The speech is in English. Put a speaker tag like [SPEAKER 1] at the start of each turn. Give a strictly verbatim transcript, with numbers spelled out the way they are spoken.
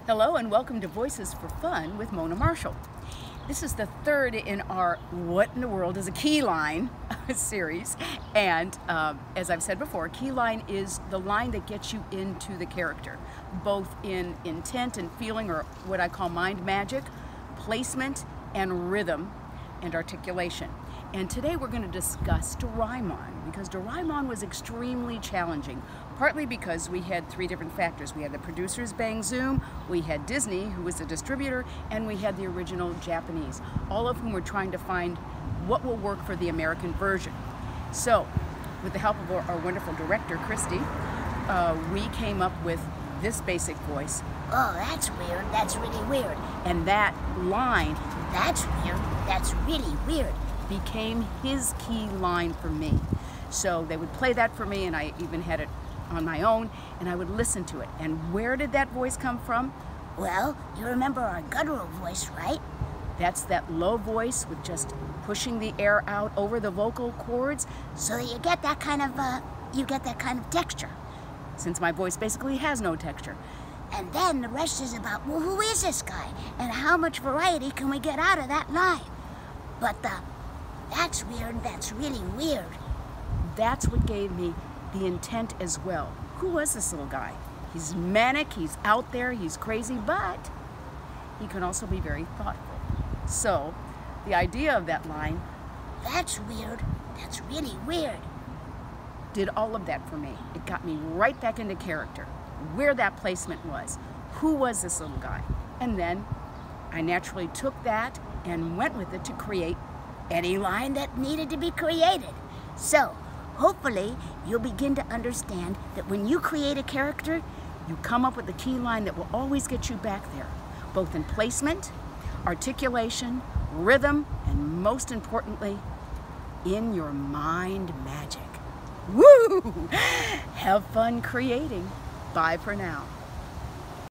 [SPEAKER 1] Hello and welcome to Voices for Fun with Mona Marshall. This is the third in our What in the World is a Key Line series, and uh, as I've said before, key line is the line that gets you into the character, both in intent and feeling, or what I call mind magic, placement and rhythm and articulation. And today we're going to discuss Doraemon, because Doraemon was extremely challenging, partly because we had three different factors. We had the producers Bang Zoom, we had Disney, who was the distributor, and we had the original Japanese, all of whom were trying to find what will work for the American version. So, with the help of our, our wonderful director, Christy, uh, we came up with this basic voice.
[SPEAKER 2] Oh, that's weird. That's really weird.
[SPEAKER 1] And that line,
[SPEAKER 2] That's weird. That's really weird.
[SPEAKER 1] became his key line for me. So they would play that for me, and I even had it on my own, and I would listen to it. And where did that voice come from?
[SPEAKER 2] Well, you remember our guttural voice, right?
[SPEAKER 1] That's that low voice with just pushing the air out over the vocal cords.
[SPEAKER 2] So that you get that kind of, uh, you get that kind of texture.
[SPEAKER 1] Since my voice basically has no texture.
[SPEAKER 2] And then the rest is about, well, who is this guy? And how much variety can we get out of that line? But the, that's weird, that's really weird.
[SPEAKER 1] That's what gave me the intent as well. Who was this little guy? He's manic, he's out there, he's crazy, but he can also be very thoughtful. So, the idea of that line,
[SPEAKER 2] That's weird. That's really weird.
[SPEAKER 1] did all of that for me. It got me right back into character, where that placement was. Who was this little guy? And then I naturally took that and went with it to create
[SPEAKER 2] Any line that needed to be created. So, hopefully, you'll begin to understand that when you create a character,
[SPEAKER 1] you come up with a key line that will always get you back there, both in placement, articulation, rhythm, and most importantly, in your mind magic. Woo! Have fun creating. Bye for now.